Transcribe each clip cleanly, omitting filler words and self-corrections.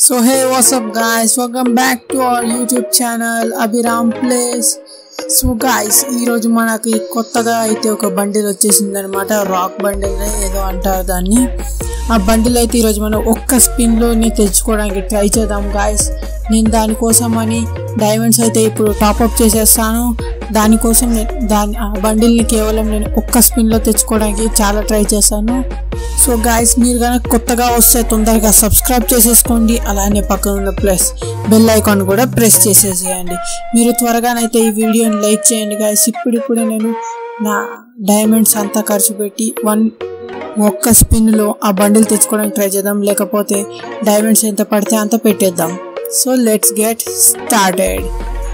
So hey, what's up guys, welcome back to our YouTube channel Abhiram Plays. So guys, ఈ రోజు మనకి కొత్తగా అయితే ఒక బండిల్ వచ్చేసిందన్నమాట. రాక్ బండిల్ ఏదో అంటారు దాన్ని. ఆ బండిల్ అయితే ఈ రోజు మనం ఒక్క స్పిన్ లోనే తెచ్చుకోవడానికి ట్రై చేద్దాం గాయ్స్. నేను దానికోసం అని డైమండ్స్ అయితే ఇప్పుడు టాప్అప్ చేసేస్తాను. దానికోసం ఆ బండిల్ని కేవలం నేను ఒక్క స్పిన్లో తెచ్చుకోవడానికి చాలా ట్రై చేశాను. సో గాయ్స్, మీరు కనుక కొత్తగా వస్తే తొందరగా సబ్స్క్రైబ్ చేసేసుకోండి. అలానే పక్కన ఉన్న ప్లస్ బెల్ ఐకాన్ కూడా ప్రెస్ చేసేసేయండి. మీరు త్వరగానైతే ఈ వీడియోని లైక్ చేయండి గాయ్స్. ఇప్పుడిప్పుడే నేను నా డైమండ్స్ అంతా ఖర్చు పెట్టి ఒక్క స్పిన్లో ఆ బండిల్ తెచ్చుకోవడానికి ట్రై చేద్దాం. లేకపోతే డైమండ్స్ ఎంత పడితే అంత పెట్టేద్దాం. So let's get started.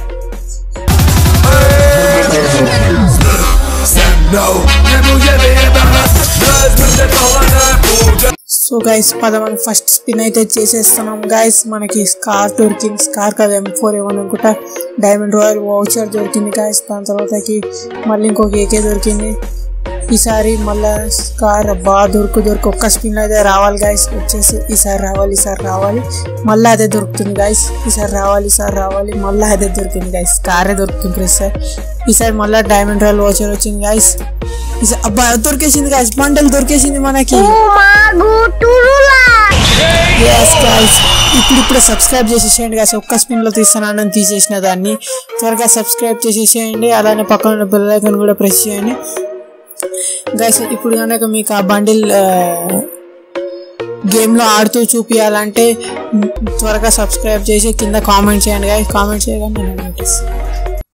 So guys, మనం ఫస్ట్ స్పిన్ అయితే చేసేస్తున్నాం గైస్. మనకి స్కార్ దొరికింది. స్కార్ కదా, M4 అనుకుంటా. డైమండ్ రాయల్ వౌచర్ దొరికింది గైస్. దాని తర్వాతకి మళ్ళీ ఇంకొక ఏకే దొరికింది. ఈసారి మళ్ళీ స్కార్ బాగా దొరికి ఒక్క స్పిన్ అయితే రావాలి గైస్. వచ్చేసి ఈసారి రావాలి మళ్ళీ అదే దొరుకుతుంది గైస్. ఈసారి రావాలి మళ్ళీ అదే దొరికింది గైస్. స్కారే దొరుకుతుంది ఈసారి మళ్ళీ డైమండ్ రాయల్ వాచర్ వచ్చింది గైస్. అబ్బా దొరికేసింది గైస్, బండల్ దొరికేసింది మనకి. ఇప్పుడు సబ్స్క్రైబ్ చేసేసేయండి గైస్. ఒక్క స్పిన్ లో తీస్తానని తీసేసిన దాన్ని త్వరగా సబ్స్క్రైబ్ చేసేసేయండి. అలానే పక్కన ఉన్న బెల్ ఐకాన్ కూడా ప్రెస్ చేయండి గైస్. ఇప్పుడు కనుక మీకు ఆ బండిల్ గేమ్లో ఆడుతూ చూపించాలంటే త్వరగా సబ్స్క్రైబ్ చేసి కింద కామెంట్ చేయండి గైస్. కామెంట్ చేయగానే నేను నోటీస్